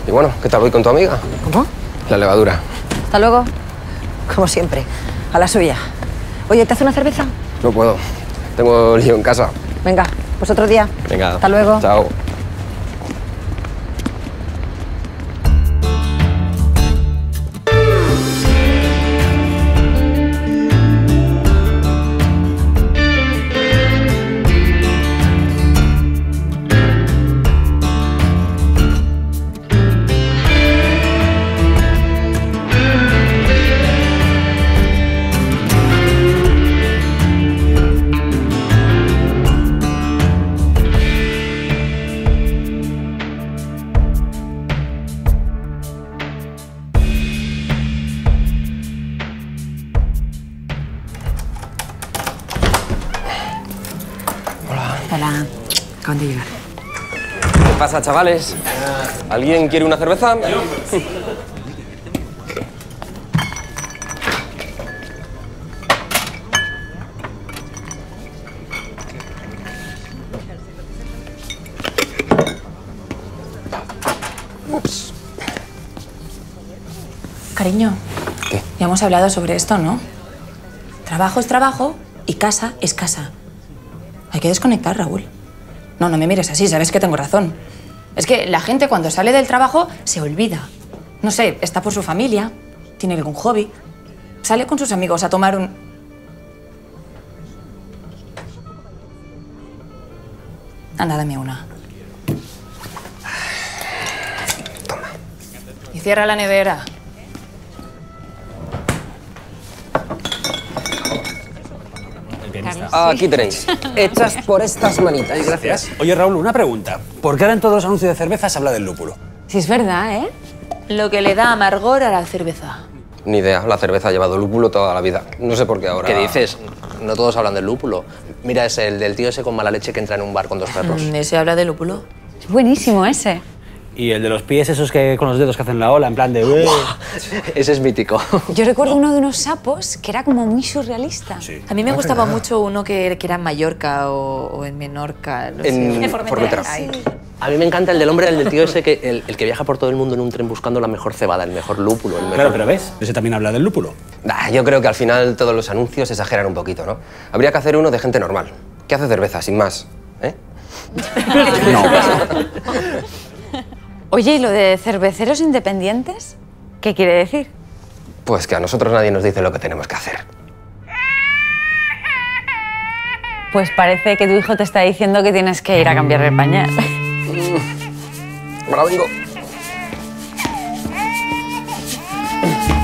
Y bueno, ¿qué tal voy con tu amiga? ¿Cómo? La levadura. Hasta luego. Como siempre, a la suya. Oye, ¿te hace una cerveza? No puedo. Tengo lío en casa. Venga, pues otro día. Venga. Hasta luego. Chao. Hola. Acaban de llegar. ¿Qué pasa, chavales? ¿Alguien quiere una cerveza? Ups. Cariño, ¿Qué? ya hemos hablado sobre esto, ¿no? Trabajo es trabajo y casa es casa. Hay que desconectar, Raúl. No, no me mires así, sabes que tengo razón. Es que la gente cuando sale del trabajo se olvida. No sé, está por su familia, tiene algún hobby, sale con sus amigos a tomar un... Anda, dame una. Toma. Y cierra la nevera. Aquí tenéis. Hechas por estas manitas. Ay, gracias. Oye, Raúl, una pregunta. ¿Por qué ahora en todos los anuncios de cerveza se habla del lúpulo? Sí, es verdad, ¿eh? Lo que le da amargor a la cerveza. Ni idea. La cerveza ha llevado lúpulo toda la vida. No sé por qué ahora... ¿Qué dices? No todos hablan del lúpulo. Mira, es el del tío ese con mala leche que entra en un bar con dos perros. ¿Ese habla de lúpulo? Es buenísimo ese. Y el de los pies esos que con los dedos que hacen la ola, en plan de... Ese es mítico. Yo recuerdo uno de unos sapos que era como muy surrealista. Sí. A mí me gustaba mucho uno que era en Mallorca o en Menorca. No sé. En Formentera. Ay. A mí me encanta el del hombre, el del tío ese, el que viaja por todo el mundo en un tren buscando la mejor cebada, el mejor lúpulo, el mejor... Claro, pero ¿ves? Ese también habla del lúpulo. Yo creo que al final todos los anuncios exageran un poquito, ¿no? Habría que hacer uno de gente normal, que hace cerveza, sin más, ¿eh? No. Oye, ¿y lo de cerveceros independientes? ¿Qué quiere decir? Pues que a nosotros nadie nos dice lo que tenemos que hacer. Pues parece que tu hijo te está diciendo que tienes que ir a cambiar el pañal. Ahora vengo.